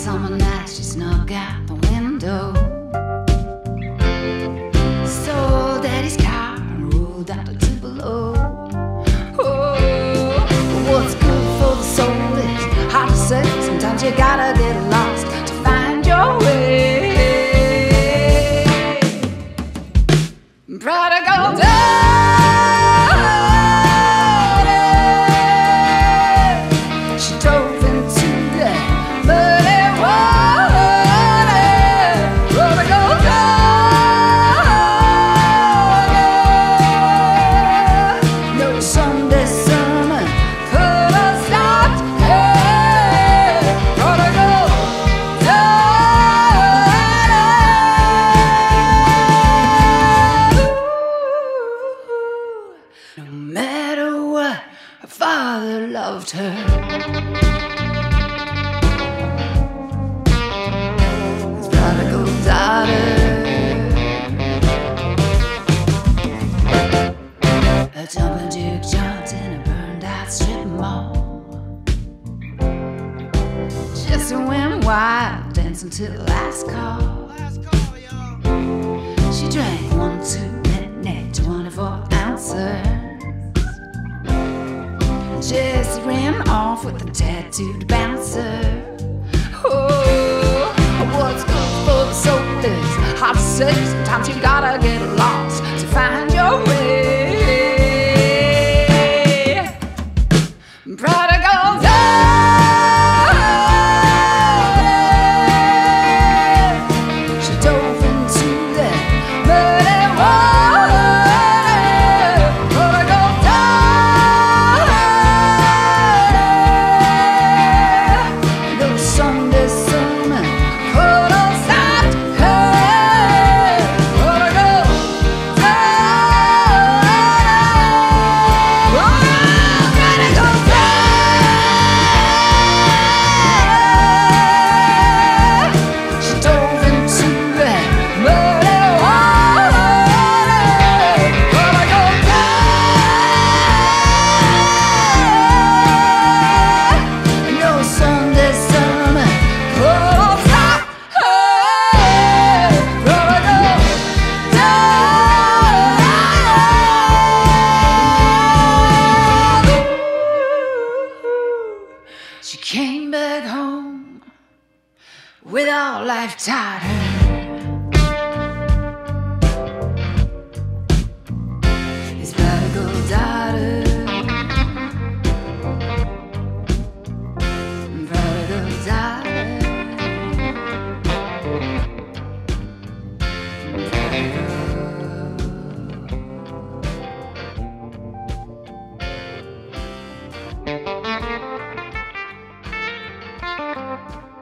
summer night, she snuck out the window, stole Daddy's car and rolled out to Tupelo. Oh, what's good for the soul is hard to say. Sometimes you gotta get lost to find your way. Prodigal daughter, she drove into the muddy water. Prodigal daughter, no Sunday sermon could have stopped her. Prodigal daughter, no matter what, her father loved her. His prodigal daughter, a jumping juke jumped in a burned out strip mall. Jessie went wild, dancing till the last call. She drank 1, 2, net 24 ounces. Jessie ran off with a tattooed bouncer. Oh, what's good for the soul is hard to say. Sometimes you gotta get lost to find your way. Prodigal daughter, she dove into the muddy water. Prodigal daughter, no Sunday sermon could have stopped her. Prodigal she dove into the muddy water. Prodigal daughter, no Sunday sermon could stop her. Prodigal daughter, she came back home with all life taught her. His prodigal daughter, prodigal daughter, prodigal.